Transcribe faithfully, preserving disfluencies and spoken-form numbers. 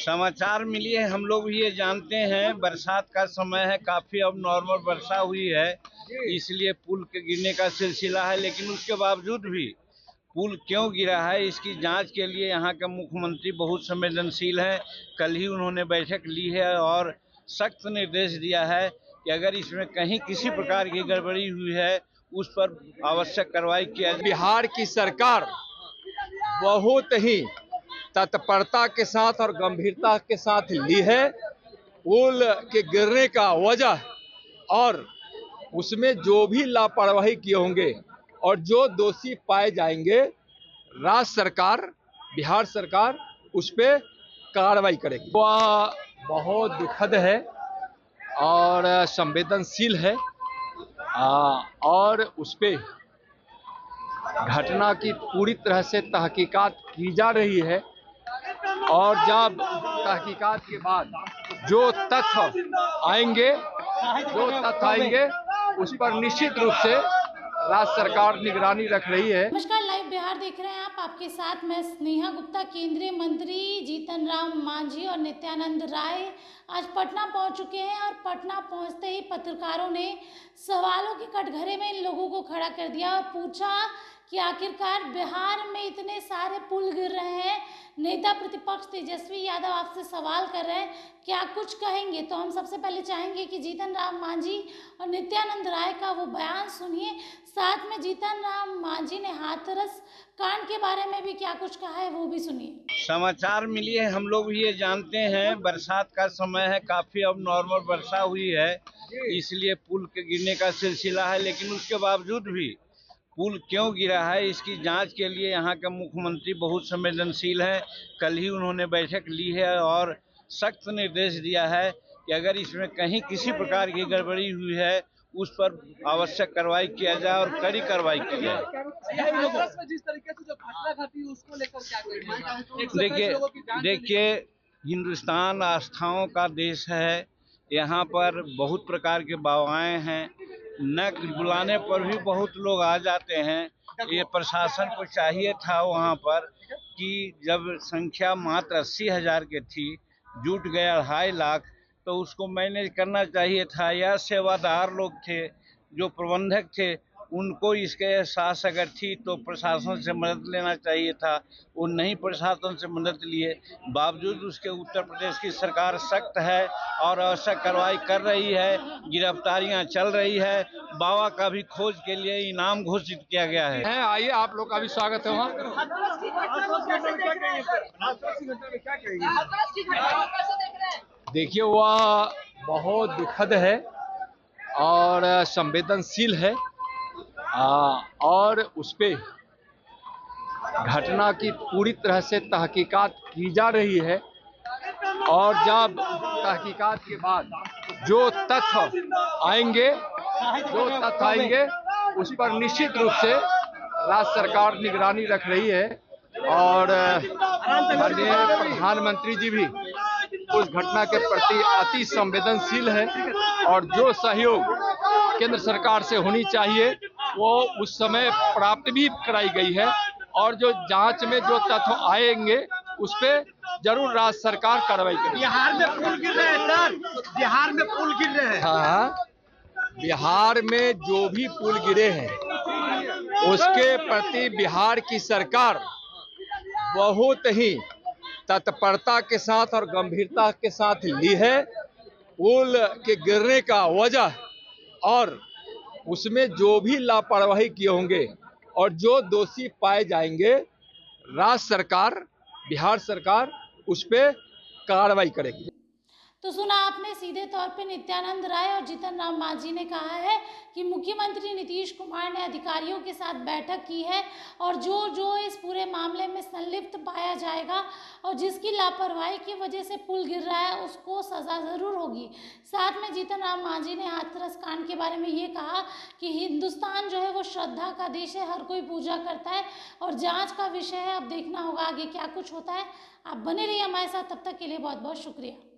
समाचार मिली है, हम लोग भी ये जानते हैं बरसात का समय है, काफी अब नॉर्मल वर्षा हुई है, इसलिए पुल के गिरने का सिलसिला है। लेकिन उसके बावजूद भी पुल क्यों गिरा है, इसकी जांच के लिए यहाँ के मुख्यमंत्री बहुत संवेदनशील हैं। कल ही उन्होंने बैठक ली है और सख्त निर्देश दिया है कि अगर इसमें कहीं किसी प्रकार की गड़बड़ी हुई है उस पर आवश्यक कार्रवाई किया जाए। बिहार की सरकार बहुत ही तत्परता के साथ और गंभीरता के साथ ली है। पुल के गिरने का वजह और उसमें जो भी लापरवाही किए होंगे और जो दोषी पाए जाएंगे, राज्य सरकार, बिहार सरकार उस पर कार्रवाई करेगी। वह बहुत दुखद है और संवेदनशील है और उस पे घटना की पूरी तरह से तहकीकात की जा रही है और जब तहकीकात के बाद जो तथ्य आएंगे जो तथ्य आएंगे उस पर निश्चित रूप से राज्य सरकार निगरानी रख रही है। नमस्कार, लाइव बिहार देख रहे हैं आप। आपके साथ मैं स्नेहा गुप्ता। केंद्रीय मंत्री जीतन राम मांझी और नित्यानंद राय आज पटना पहुंच चुके हैं और पटना पहुंचते ही पत्रकारों ने सवालों के कटघरे में इन लोगों को खड़ा कर दिया और पूछा कि आखिरकार बिहार में इतने सारे पुल गिर रहे हैं, नेता प्रतिपक्ष तेजस्वी यादव आपसे सवाल कर रहे हैं, क्या कुछ कहेंगे? तो हम सबसे पहले चाहेंगे कि जीतन राम मांझी और नित्यानंद राय का वो बयान सुनिए। साथ में जीतन राम मांझी ने हाथरस कांड के बारे में भी क्या कुछ कहा है वो भी सुनिए। समाचार मिली है, हम लोग भी ये जानते हैं बरसात का समय है, काफी अब नॉर्मल वर्षा हुई है, इसलिए पुल के गिरने का सिलसिला है। लेकिन उसके बावजूद भी पुल क्यों गिरा है, इसकी जांच के लिए यहाँ के मुख्यमंत्री बहुत संवेदनशील हैं। कल ही उन्होंने बैठक ली है और सख्त निर्देश दिया है कि अगर इसमें कहीं किसी प्रकार की गड़बड़ी हुई है उस पर आवश्यक कार्रवाई किया जाए और कड़ी कार्रवाई की जाए। देखिए देखिए हिंदुस्तान आस्थाओं का देश है, यहाँ पर बहुत प्रकार के बावाएं हैं, न बुलाने पर भी बहुत लोग आ जाते हैं। ये प्रशासन को चाहिए था वहाँ पर कि जब संख्या मात्र अस्सी हजार के थी, जुट गए अढ़ाई लाख, तो उसको मैनेज करना चाहिए था। या सेवादार लोग थे, जो प्रबंधक थे, उनको इसके एहसास अगर थी तो प्रशासन से मदद लेना चाहिए था। वो नहीं प्रशासन से मदद लिए, बावजूद उसके उत्तर प्रदेश की सरकार सख्त है और आवश्यक कार्रवाई कर रही है, गिरफ्तारियां चल रही है। बाबा का भी खोज के लिए इनाम घोषित किया गया है। है आइए, आप लोग का भी स्वागत है वहाँ। देखिए, वह बहुत दुखद है और संवेदनशील है और उस पे घटना की पूरी तरह से तहकीकात की जा रही है और जब तहकीकात के बाद जो तथ्य आएंगे जो तथ्य आएंगे उस पर निश्चित रूप से राज्य सरकार निगरानी रख रही है और माननीय प्रधानमंत्री जी भी उस घटना के प्रति अति संवेदनशील है और जो सहयोग केंद्र सरकार से होनी चाहिए वो उस समय प्राप्त भी कराई गई है और जो जांच में जो तथ्य आएंगे उस पे जरूर राज्य सरकार कार्रवाई करेगी। बिहार में पुल गिर रहे हैं सर, बिहार में पुल गिर रहे हैं। हाँ, बिहार में जो भी पुल गिरे हैं उसके प्रति बिहार की सरकार बहुत ही तत्परता के साथ और गंभीरता के साथ ली है। पुल के गिरने का वजह और उसमें जो भी लापरवाही किए होंगे और जो दोषी पाए जाएंगे, राज्य सरकार, बिहार सरकार उस पर कार्रवाई करेगी। तो सुना आपने सीधे तौर पे नित्यानंद राय और जीतन राम मांझी ने कहा है कि मुख्यमंत्री नीतीश कुमार ने अधिकारियों के साथ बैठक की है और जो जो इस पूरे मामले में संलिप्त पाया जाएगा और जिसकी लापरवाही की वजह से पुल गिर रहा है उसको सजा जरूर होगी। साथ में जीतन राम मांझी ने हाथरस कांड के बारे में ये कहा कि हिंदुस्तान जो है वो श्रद्धा का देश है, हर कोई पूजा करता है और जाँच का विषय है। अब देखना होगा आगे क्या कुछ होता है। आप बने रहिए हमारे साथ, तब तक के लिए बहुत बहुत शुक्रिया।